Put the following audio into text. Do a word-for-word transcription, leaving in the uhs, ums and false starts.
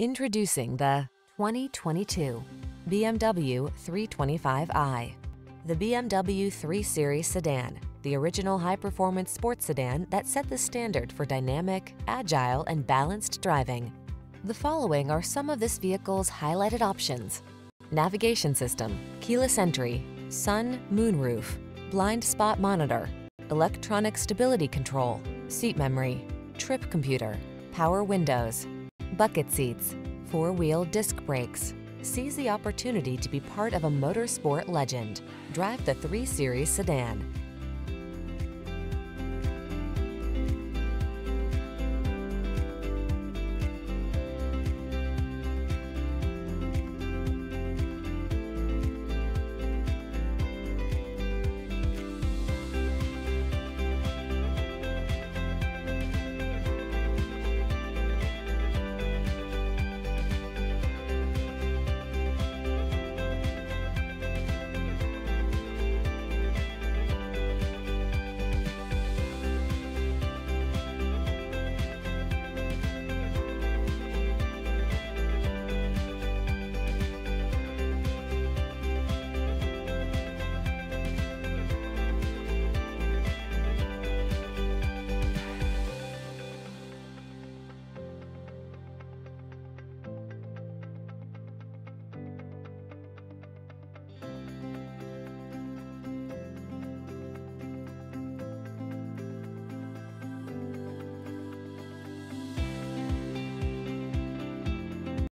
Introducing the twenty twenty-two B M W three twenty-five i. The B M W three Series sedan, the original high-performance sports sedan that set the standard for dynamic, agile, and balanced driving. The following are some of this vehicle's highlighted options: navigation system, keyless entry, sun, moonroof, blind spot monitor, electronic stability control, seat memory, trip computer, power windows, bucket seats, four-wheel disc brakes. Seize the opportunity to be part of a motorsport legend. Drive the three Series sedan.